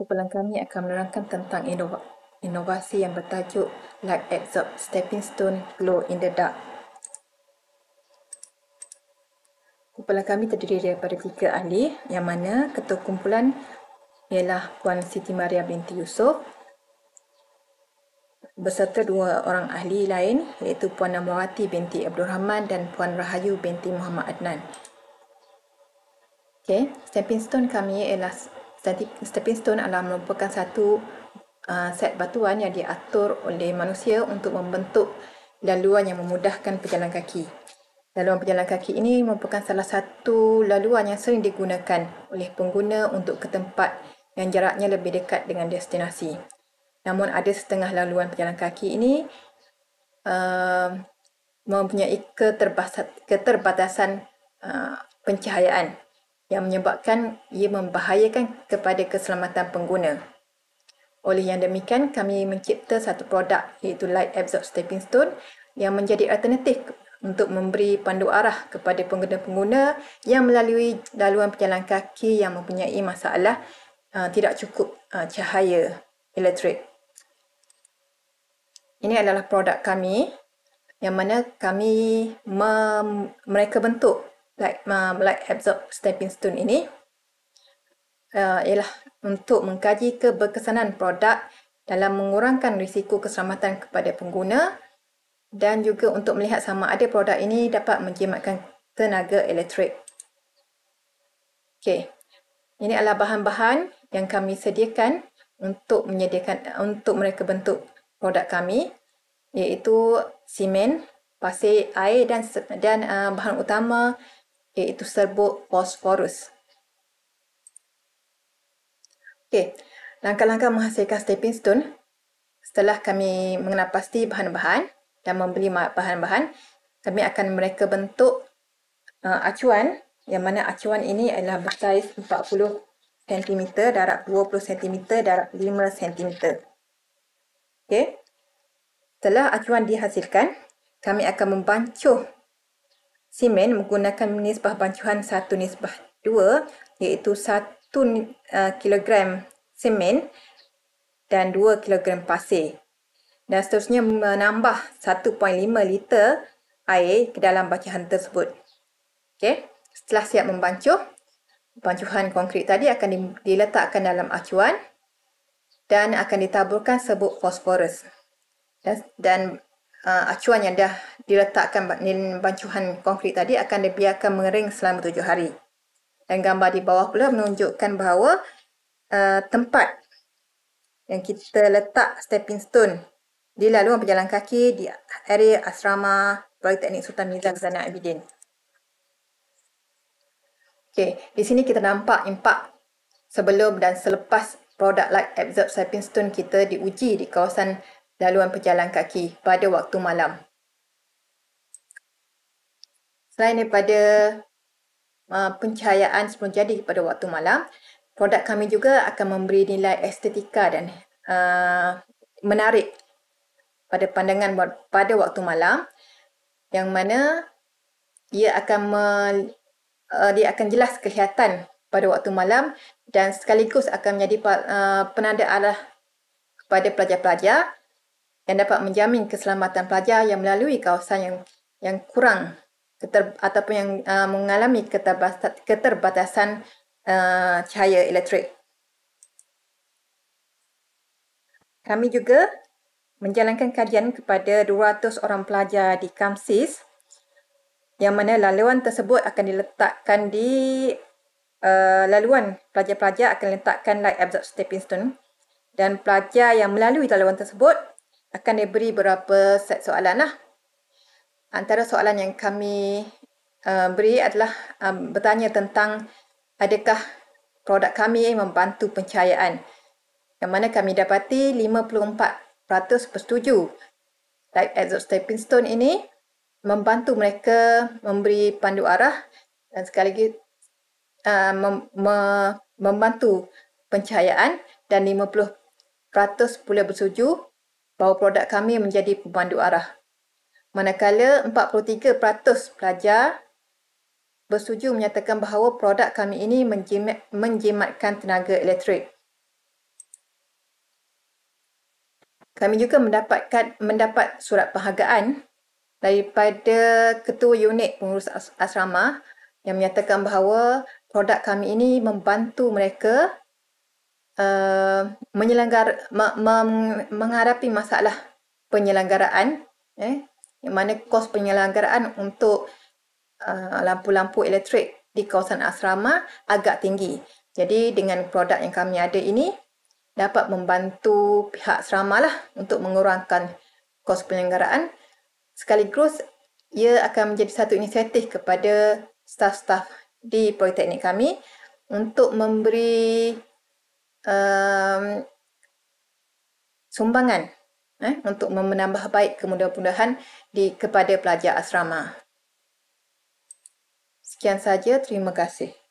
Kumpulan kami akan menerangkan tentang inovasi yang bertajuk Light Absorb Stepping Stone Glow in the Dark. Kumpulan kami terdiri daripada 3 ahli, yang mana ketua kumpulan ialah Puan Siti Maria binti Yusof beserta 2 orang ahli lain, iaitu Puan Namrawati binti Abdul Rahman dan Puan Rahayu binti Muhammad Adnan. Stepping stone kami ialah stepping stone adalah merupakan satu set batuan yang diatur oleh manusia untuk membentuk laluan yang memudahkan pejalan kaki. Laluan pejalan kaki ini merupakan salah satu laluan yang sering digunakan oleh pengguna untuk ke tempat yang jaraknya lebih dekat dengan destinasi. Namun ada setengah laluan pejalan kaki ini mempunyai keterbatasan pencahayaan yang menyebabkan ia membahayakan kepada keselamatan pengguna. Oleh yang demikian, kami mencipta satu produk iaitu Light Absorb Stepping Stone yang menjadi alternatif untuk memberi pandu arah kepada pengguna-pengguna yang melalui laluan pejalan kaki yang mempunyai masalah tidak cukup cahaya elektrik. Ini adalah produk kami yang mana kami mereka bentuk Light Absorb Stepping Stone ini ialah untuk mengkaji keberkesanan produk dalam mengurangkan risiko keselamatan kepada pengguna dan juga untuk melihat sama ada produk ini dapat menjimatkan tenaga elektrik. Ini adalah bahan-bahan yang kami sediakan untuk mereka bentuk produk kami, iaitu simen, pasir, air dan bahan utama iaitu serbuk fosforus. Langkah-langkah menghasilkan stepping stone. Setelah kami mengenal pasti bahan-bahan dan membeli bahan-bahan, kami akan mereka bentuk acuan, yang mana acuan ini adalah bersaiz 40 cm, darab 20 cm, darab 5 cm. Setelah acuan dihasilkan, kami akan membancuh simen menggunakan nisbah bancuhan 1:2, iaitu 1 kilogram simen dan 2 kilogram pasir. Dan seterusnya menambah 1.5 liter air ke dalam bancuhan tersebut. Setelah siap membancuh, bancuhan konkrit tadi akan diletakkan dalam acuan dan akan ditaburkan serbuk fosforus. Dan acuan yang dah diletakkan di bancuhan konkrit tadi akan dibiarkan mengering selama 7 hari. Dan gambar di bawah pula menunjukkan bahawa tempat yang kita letak stepping stone di laluan pejalan kaki di area asrama Politeknik Sultan Nizam Zainal Abidin. Di sini kita nampak impak sebelum dan selepas produk Light Absorb Stepping Stone kita diuji di kawasan laluan pejalan kaki pada waktu malam. Selain daripada pencahayaan sebelum jadi pada waktu malam, produk kami juga akan memberi nilai estetika dan menarik pada pandangan pada waktu malam, yang mana ia akan jelas kelihatan pada waktu malam dan sekaligus akan menjadi penanda arah kepada pelajar-pelajar yang dapat menjamin keselamatan pelajar yang melalui kawasan yang kurang ataupun yang mengalami keterbatasan cahaya elektrik. Kami juga menjalankan kajian kepada 200 orang pelajar di Kamsis, yang mana laluan tersebut akan diletakkan di laluan pelajar-pelajar akan letakkan Light Absorb Stepping Stone, dan pelajar yang melalui laluan tersebut akan diberi beberapa set soalan. Antara soalan yang kami beri adalah bertanya tentang adakah produk kami membantu pencahayaan, yang mana kami dapati 54% bersetuju Light Absorb Stepping Stone ini membantu mereka memberi pandu arah dan sekaligus membantu pencahayaan, dan 50% pula bersetuju bahawa produk kami menjadi pemandu arah. Manakala 43% pelajar bersetuju menyatakan bahawa produk kami ini menjimatkan tenaga elektrik. Kami juga mendapat surat penghargaan daripada Ketua Unit Pengurus Asrama yang menyatakan bahawa produk kami ini membantu mereka menghadapi masalah penyelenggaraan, yang mana kos penyelenggaraan untuk lampu-lampu elektrik di kawasan asrama agak tinggi. Jadi dengan produk yang kami ada ini dapat membantu pihak asrama lah untuk mengurangkan kos penyelenggaraan. Sekaligus ia akan menjadi satu inisiatif kepada staf-staf di politeknik kami untuk memberi sumbangan untuk menambah baik kemudahan kepada pelajar asrama. Sekian saja, terima kasih.